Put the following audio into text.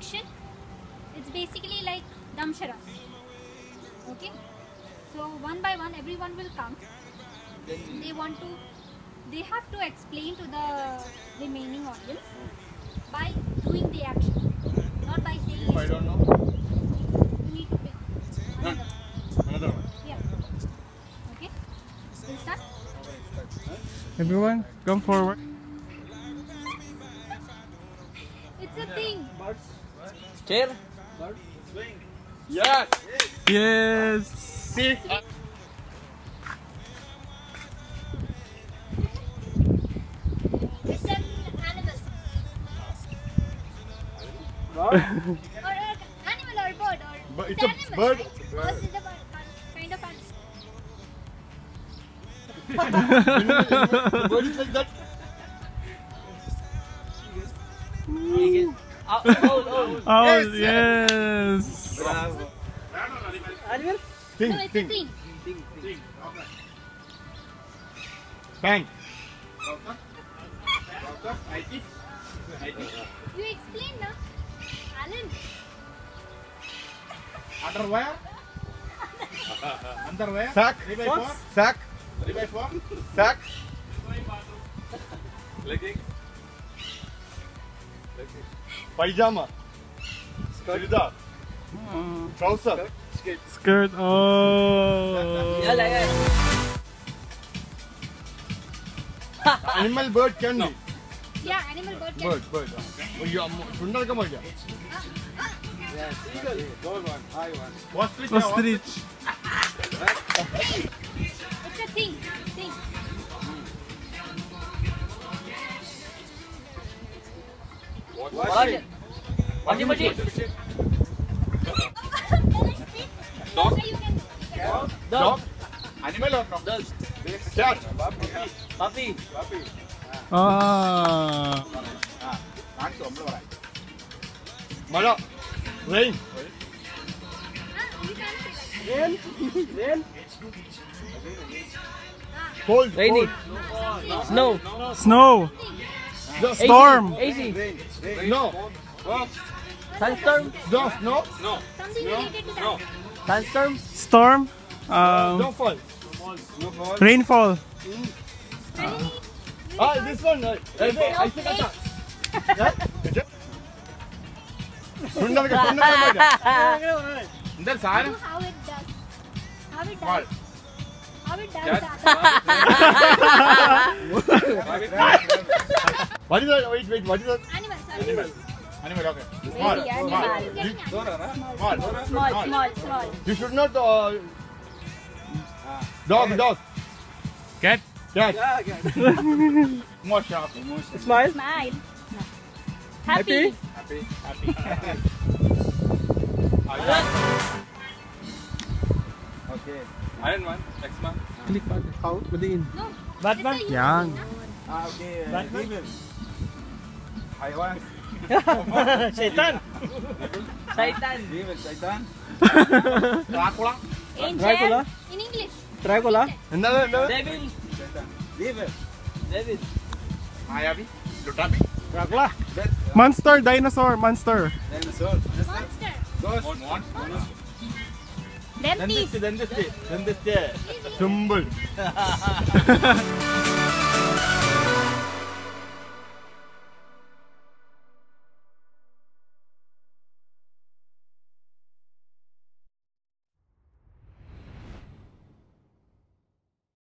action. It's basically like Damsharas. Okay? So one by one everyone will come. They have to explain to the remaining audience by doing the action. Not by saying If I don't know. You need to pick Another one. Yeah. Okay? We'll start. Everyone, come forward. It's a thing. Chair. Yes. Yes. See. It's an animal. Or animal or bird or It's a animal, bird. right? Bird is a bird, kind of animal. The bird is like that. Oh, yes. Bravo. Animal? Think, No, it's a think. thing. Bang. You explain now. Alan. Underwear. Underwear. Sack. 3x4. Sack. 3x4. Sack. Legging. Pajama. Chudidar. Trouser. Skirt. Oh. Animal, bird can be. Yeah, animal bird can. Bird. Oh, you सुंदर का मजा. Gold one, high one. Ostrich. Ostrich. It's a thing. Thing. Washing machine. Dog. You can do. Dog. Animal or not? Dog. Cat. Puppy. Ah. Mala. Rain. You can say that. Rain. Cold. Rainy. Cold. Snow. Snow. No. Storm. AC. No. Sunstorm. No. No. Something related to that. Sunstorm. Storm. No fall. Rainfall. This one. ऐसे करता. सुंदर का मजा. अंदर सारा. Do how it does. How it What? does. How it does Yes. that. What is that? Wait. What is that? Animal, sorry. Animal. Okay. Small. Small. You should not. Dog. Cat. Cat. More sharp. Smile. Smile. Happy. Okay. Iron Man. X Man. Click pa. How? Madiin. No. Batman. It's a Yan. Okay. Batman. Evil. Haywan. Satan. Evil. Satan. Dracula. Angel. Dracula. In English. Dracula. Another. Devil. Satan. Evil. Devil. Mayavi. Lutapi. Dracula. Monster. Dinosaur. Monster. Dinosaur. Monster. Ghost. Dentist. Dentist. Symbol.